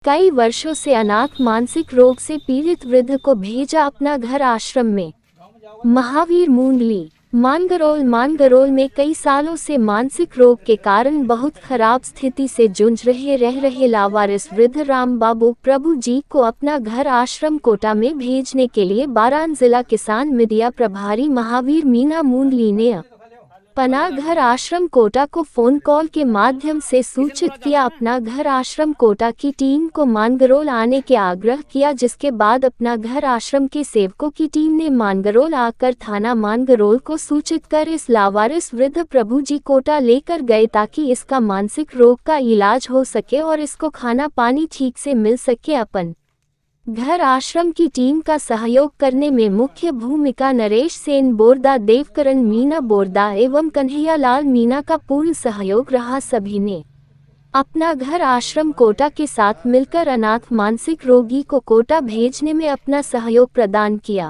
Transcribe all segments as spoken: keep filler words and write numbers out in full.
कई वर्षों से अनाथ मानसिक रोग से पीड़ित वृद्ध को भेजा अपना घर आश्रम में। महावीर मुंडली मानगरोल मानगरोल में कई सालों से मानसिक रोग के कारण बहुत खराब स्थिति से जूझ रहे रह रहे लावारिस वृद्ध राम बाबू प्रभु जी को अपना घर आश्रम कोटा में भेजने के लिए बारान जिला किसान मीडिया प्रभारी महावीर मीना मुंडली ने पना घर आश्रम कोटा को फोन कॉल के माध्यम से सूचित किया। अपना घर आश्रम कोटा की टीम को मानगरोल आने के आग्रह किया, जिसके बाद अपना घर आश्रम के सेवकों की टीम ने मानगरोल आकर थाना मानगरोल को सूचित कर इस लावारिस वृद्ध प्रभु जी कोटा लेकर गए ताकि इसका मानसिक रोग का इलाज हो सके और इसको खाना पानी ठीक से मिल सके। अपन घर आश्रम की टीम का सहयोग करने में मुख्य भूमिका नरेश सेन बोरदा, देवकरण मीना बोरदा एवं कन्हैया लाल मीना का पूर्ण सहयोग रहा। सभी ने अपना घर आश्रम कोटा के साथ मिलकर अनाथ मानसिक रोगी को कोटा भेजने में अपना सहयोग प्रदान किया।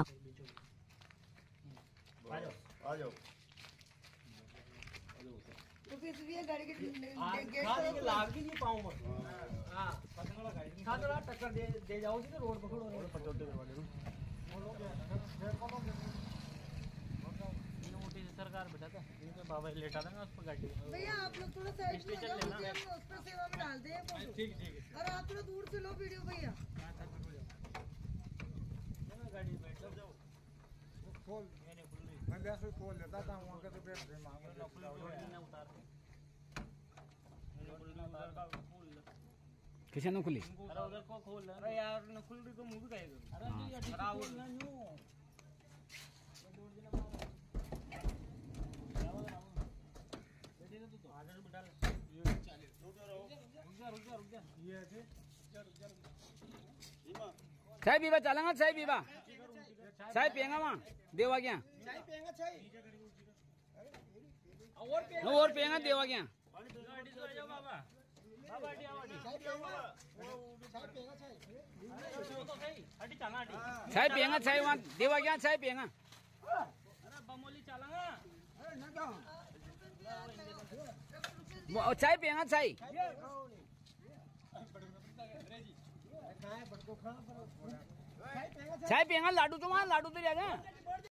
टक्कर दे दे जाओगी तो रोड पकड़ो रोड पर चोटे करवा दे मोटी सरकार बैठा था इनके बाबा लेटा था ना उस पर गाड़ी। भैया आप लोग थोड़ा साइड में जाओ, हम उस पर सेवा में डाल दें फोटो। ठीक ठीक है। और आप थोड़ा दूर से लो वीडियो भैया। गाड़ी बैठ जाओ खोल मैंने खुल रही मैं वैसे खोल लेता था वहां का तो बैठ से मांग ना खुल ना उतार मैंने खुलना उतार का खोल किसी ने खुली। अरे उधर को खोल अरे यार न खुल रही तो मुंह भी कहेगा। अरे ये खराब हो ना न्यू बेटे तो तो आगे बिठा ले ये चालीस रुक जा रुक जा रुक जा रुक जा ये ऐसे रुक जा रुक जा चाय पीवा चलेगा चाय पीवा चाय पिएगा वहां देवा क्या चाय पिएगा चाय और पिएगा और पिएगा देवा क्या गाड़ी से आ जाओ बाबा बाबा हटी आओ हटी चाय पिएगा चाय पिएगा चाय अरे वो तो सही हटी चला हटी चाय पिएगा चाय वहां देवा क्या चाय पिएगा अरे बमोली चलेगा अरे ना जाओ चाय पिएगा चाय चाय पिएगा लाडू तो वहां लाडू तो जाएगा।